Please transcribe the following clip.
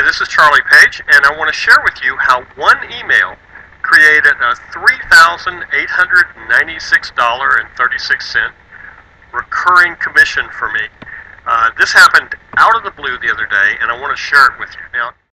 this is Charlie Page, and I want to share with you how one email created a $3,896.36 recurring commission for me. This happened out of the blue the other day, and I want to share it with you. Now,